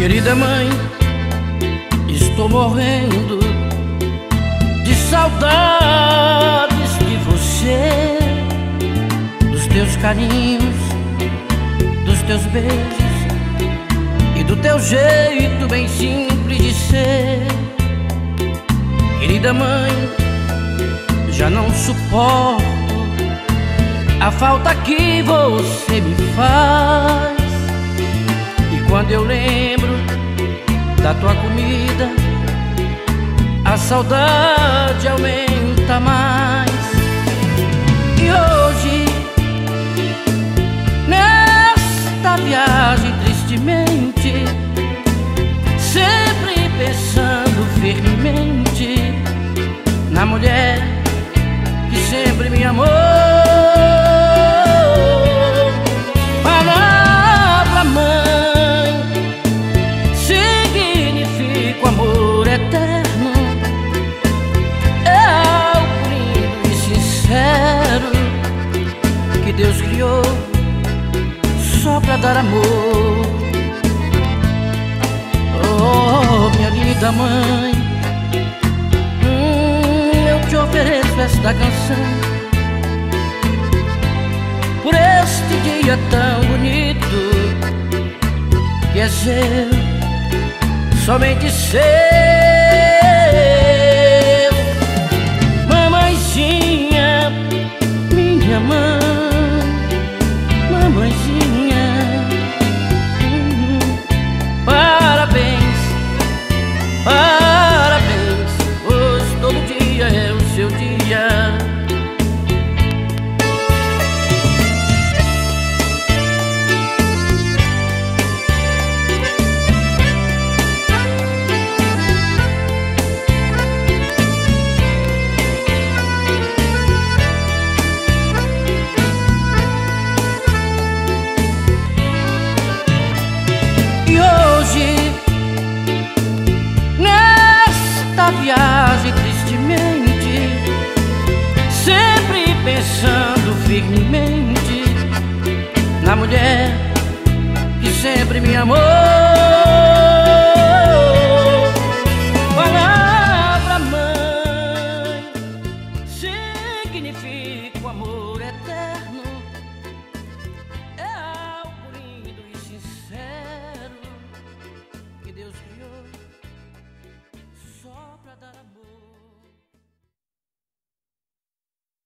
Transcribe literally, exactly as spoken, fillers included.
Querida mãe, estou morrendo de saudades de você, dos teus carinhos, dos teus beijos e do teu jeito bem simples de ser. Querida mãe, já não suporto a falta que você me faz. E quando eu lembro da tua comida, a saudade aumenta mais. E hoje, nesta viagem tristemente, sempre pensando firmemente na mulher que sempre me amou. Palavra mãe significa o amor eterno, é algo lindo e sincero que Deus criou só pra dar amor. Oh, minha linda mãe, hum, eu te ofereço esta canção por este dia tão bonito que é seu, somente seu. Mamãezinha, minha mãe, mamãezinha, hum, parabéns, parabéns, pois todo dia é o seu dia. Viagem tristemente, sempre pensando firmemente na mulher que sempre me amou. Palavra mãe significa o amor eterno, é algo lindo e sincero que Deus criou